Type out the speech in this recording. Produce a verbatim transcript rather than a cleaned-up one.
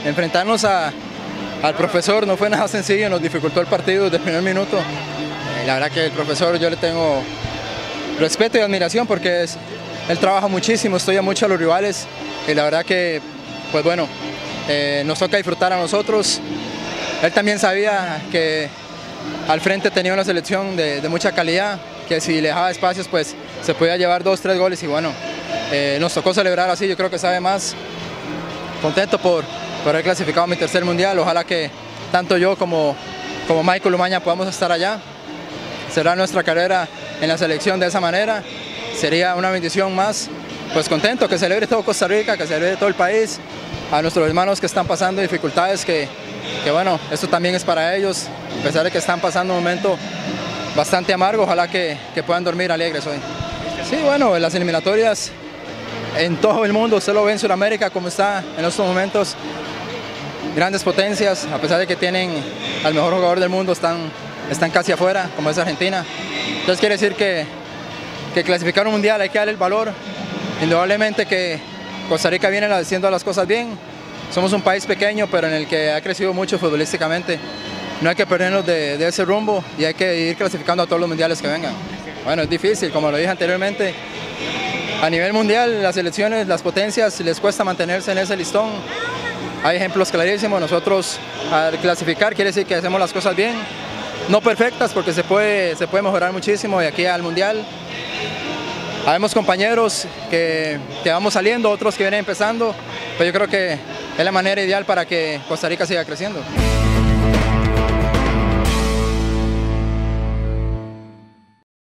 enfrentarnos a, al profesor no fue nada sencillo, nos dificultó el partido desde el primer minuto. Eh, la verdad que el profesor yo le tengo respeto y admiración porque es, él trabaja muchísimo, estudia mucho a los rivales y la verdad que, pues bueno, eh, nos toca disfrutar a nosotros. Él también sabía que al frente tenía una selección de, de mucha calidad, que si le dejaba espacios pues se podía llevar dos, tres goles y bueno, eh, nos tocó celebrar así, yo creo que sabe más. Contento por, por haber clasificado a mi tercer mundial, ojalá que tanto yo como, como Michael Umaña podamos estar allá. Será nuestra carrera en la selección de esa manera, sería una bendición más, pues contento, que celebre todo Costa Rica, que celebre todo el país, a nuestros hermanos que están pasando dificultades, que, que bueno, esto también es para ellos, a pesar de que están pasando un momento bastante amargo, ojalá que, que puedan dormir alegres hoy. Sí, bueno, en las eliminatorias en todo el mundo, usted lo ve en Sudamérica como está en estos momentos, grandes potencias, a pesar de que tienen al mejor jugador del mundo, están, están casi afuera, como es Argentina. Entonces quiere decir que, que clasificar un mundial hay que darle el valor, indudablemente que Costa Rica viene haciendo las cosas bien, somos un país pequeño pero en el que ha crecido mucho futbolísticamente. No hay que perdernos de, de ese rumbo y hay que ir clasificando a todos los mundiales que vengan. Bueno, es difícil, como lo dije anteriormente, a nivel mundial las selecciones, las potencias les cuesta mantenerse en ese listón. Hay ejemplos clarísimos, nosotros al clasificar quiere decir que hacemos las cosas bien, no perfectas porque se puede, se puede mejorar muchísimo de aquí al mundial. Habemos compañeros que, que vamos saliendo, otros que vienen empezando, pero yo creo que es la manera ideal para que Costa Rica siga creciendo.